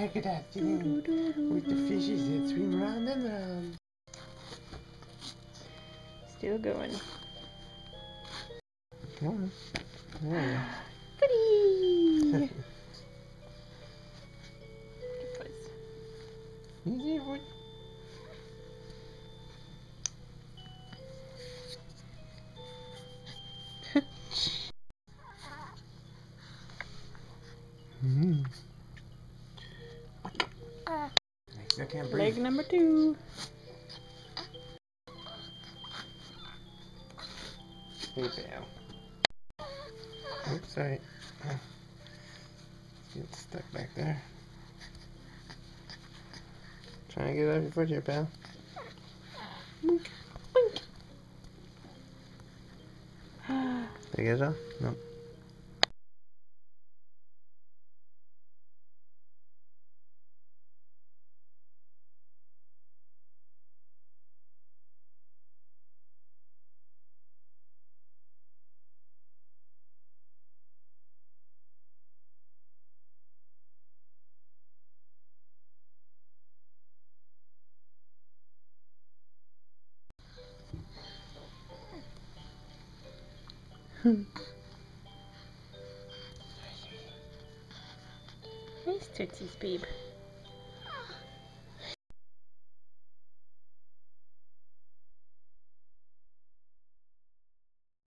look at that thing with the fishes that swim round and round. Still going. Come on. There Pretty! you go. Easy, boy. I can't breathe. Leg number 2. Hey, pal. Oops, sorry. Get stuck back there. Trying to get out your foot here, pal. Boink. Boink. Did I get it off? No. Nice tootsies, babe.